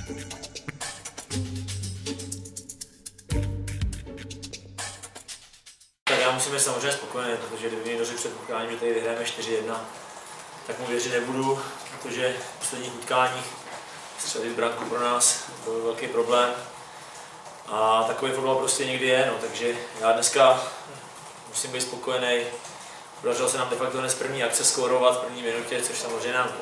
Tak já musím být samozřejmě spokojený, protože kdyby někdo řekl před utkáním, že tady vyhrajeme 4-1, tak mu věřit nebudu, protože v posledních utkáních střelit branku pro nás byl velký problém. A takový fotbal prostě někdy je, no, takže já dneska musím být spokojený. Podařilo se nám de facto hned z první akce skórovat v první minutě, což samozřejmě nám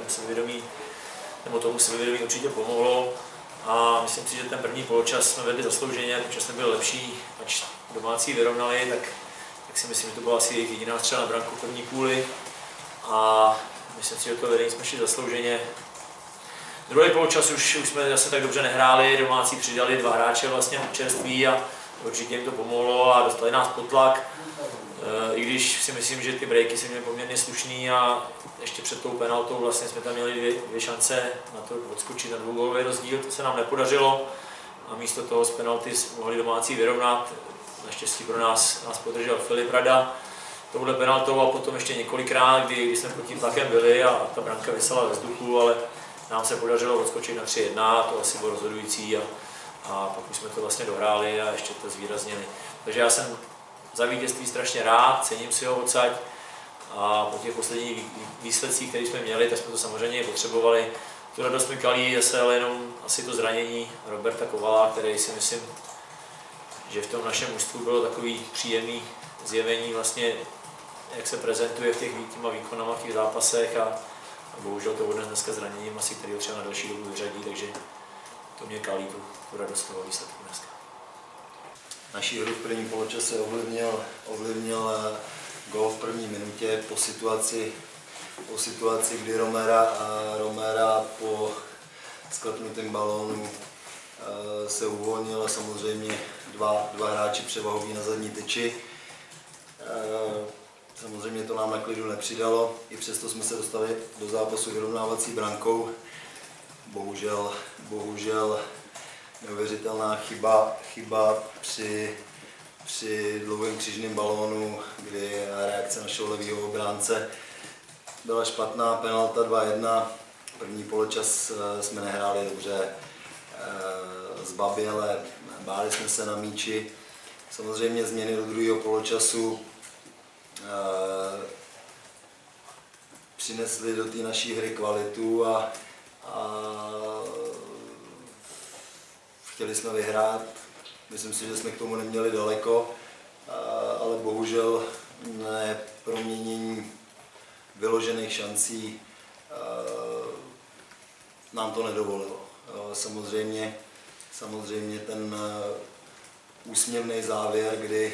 tomu sebevědomí určitě pomohlo. A myslím si, že ten první poločas jsme vedli zaslouženě, ten čas nebyl lepší, ač domácí vyrovnali, tak si myslím, že to byla asi jejich jediná střela na branku v první půli. A myslím si, že to vedení jsme šli zaslouženě. Druhý poločas už jsme zase tak dobře nehráli, domácí přidali 2 hráče vlastně čerství a určitě jim to pomohlo a dostali nás pod tlak. I když si myslím, že ty breaky jsou měly poměrně slušný a ještě před tou penaltou vlastně jsme tam měli dvě šance na to odskočit na 2gólový rozdíl, to se nám nepodařilo a místo toho z penalty mohli domácí vyrovnat. Naštěstí pro nás podržel Filip Rada touhle penaltou a potom ještě několikrát, kdy jsme pod tím tlakem byli a ta branka visela ve vzduchu, ale nám se podařilo odskočit na 3-1, to asi bylo rozhodující a pak už jsme to vlastně dohráli a ještě to zvýraznili. Takže já jsem za vítězství strašně rád, cením si ho odsaď a po těch posledních výsledcích, které jsme měli, tak jsme to samozřejmě potřebovali. Tu radost mi kalí zase ale jenom asi to zranění Roberta Kovala, který si myslím, že v tom našem mužstvu bylo takový příjemný zjevení vlastně, jak se prezentuje v těch výkonama v těch zápasech a bohužel to odnes dneska zraněním asi, který ho třeba na další dobu vyřadí, takže to mě kalí tu radost toho výsledku dneska. Naší hru v prvním poločase ovlivnil gól v první minutě po situaci, kdy Romera po sklepnutém balónu se uvolnil a samozřejmě dva hráči převahoví na zadní tyči. Samozřejmě to nám na klidu nepřidalo, i přesto jsme se dostali do zápasu vyrovnávací brankou. Bohužel neuvěřitelná chyba při dlouhém křižném balónu, kdy reakce našeho levého obránce byla špatná, penalta 2-1. První poločas jsme nehráli dobře, zbaběle, báli jsme se na míči. Samozřejmě změny do druhého poločasu přinesly do té naší hry kvalitu a chtěli jsme vyhrát. Myslím si, že jsme k tomu neměli daleko, ale bohužel neproměnění vyložených šancí nám to nedovolilo. Samozřejmě ten úsměvný závěr, kdy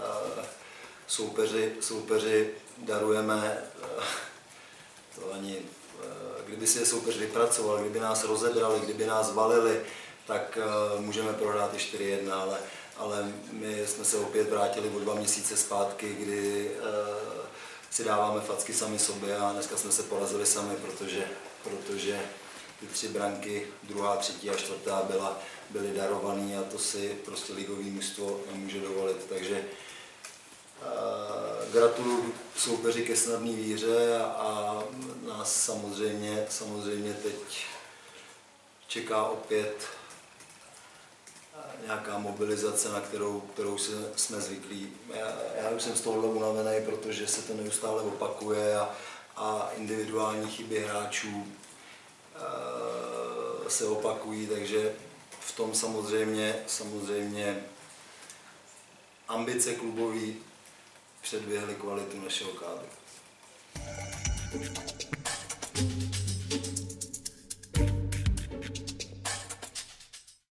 soupeři darujeme, to ani, kdyby si je soupeř vypracoval, kdyby nás rozebrali, kdyby nás valili, tak můžeme prohrát i 4-1, ale my jsme se opět vrátili o 2 měsíce zpátky, kdy si dáváme facky sami sobě a dneska jsme se porazili sami, protože ty 3 branky, 2., 3. a 4. byly darované a to si prostě ligový mužstvo nemůže dovolit. Takže gratuluju soupeři ke snadné výhře a nás samozřejmě teď čeká opět nějaká mobilizace, na kterou jsme zvyklí. Já už jsem z tohohle unavený, protože se to neustále opakuje a individuální chyby hráčů se opakují, takže v tom samozřejmě ambice klubový předběhly kvalitu našeho kádru.